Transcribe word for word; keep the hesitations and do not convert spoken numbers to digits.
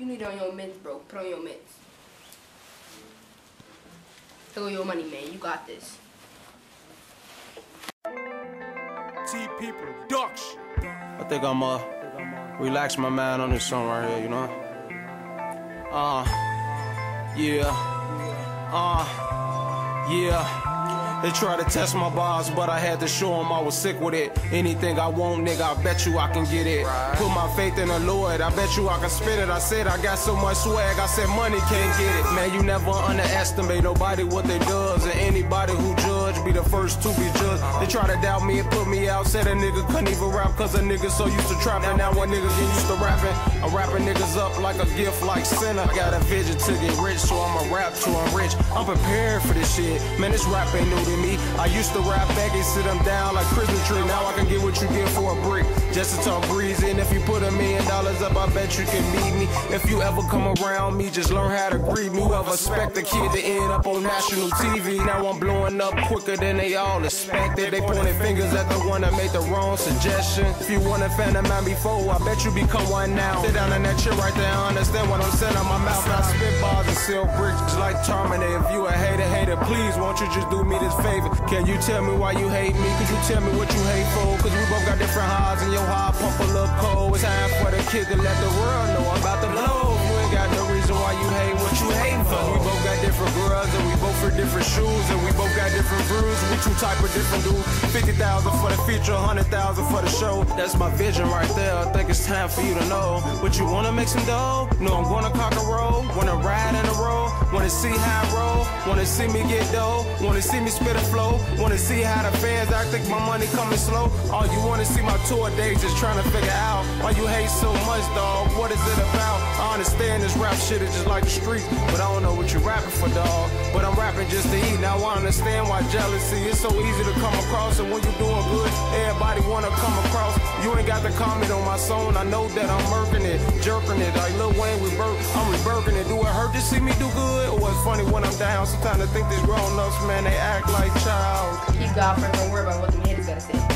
You need it on your mints, bro. Put on your mints. Here go your money, man. You got this. T P Production. I think I'm uh relax my mind on this song right here, you know. Uh, yeah, uh, yeah. They tried to test my bars, but I had to show them I was sick with it. Anything I want, nigga, I bet you I can get it. Put my faith in the Lord, I bet you I can spit it. I said I got so much swag, I said money can't get it. Man, you never underestimate nobody what they does. And anybody who judge be the first to be judged. They try to doubt me and put me out, said a nigga couldn't even rap cause a nigga so used to trapping. Now one nigga get used to rapping, I'm rapping niggas up like a gift like Santa. I got a vision to get rich, so I'ma rap till I'm rich. I'm prepared for this shit, man, this rap ain't new to me. I used to rap back and sit them down like Christmas tree. Now I can get what you get for a brick, just to talk breezy. And if you put a million dollars up, I bet you can beat me. If you ever come around me, just learn how to greet me. Whoever expect a kid to end up on national T V. Now I'm blowing up quicker than they all expected. They pointing fingers at the one that made the wrong suggestion. If you want a fan of mine before, I bet you become one now. Sit down in that chair right there, understand what I'm saying out my mouth. I spit bars and sell bricks like Terminator. If you a hater, hater, please won't you just do me this favor? Can you tell me why you hate me? Could you tell me what you hate for? Cause we both got different highs and your high pump a little cold. It's time for the kid to let the world know I'm about to blow. You ain't got no reason why you hate what you hate for. We both got different girls and we both wear different shoes. And we both got different brews. We two type of different dudes. fifty thousand for the feature, one hundred thousand for the show. That's my vision right there. I think it's time for you to know. But you wanna make some dough? No, I'm gonna cock a roll. Wanna ride in a roll? Wanna see how I roll? Wanna see me get dough? Wanna see me spit a flow? Wanna see how the fans act, think my money coming slow? All you wanna see my tour days, just trying to figure out why you hate so much, dog. What is it about? I understand this rap shit is just like the street, but I don't know what you rapping for, dog. But I'm rapping just to eat. Now I understand why jealousy is so easy to come across. And when you doing good, everybody wanna come across. You ain't got to comment on my song. I know that I'm murking it, jerking it like Lil Wayne rebirth. I'm rebirthing it. Do it hurt to see me do good? Or it's funny when I'm down? Sometimes I think these grown ups, man, they act like child. Keep God first, don't worry about what the haters gotta say.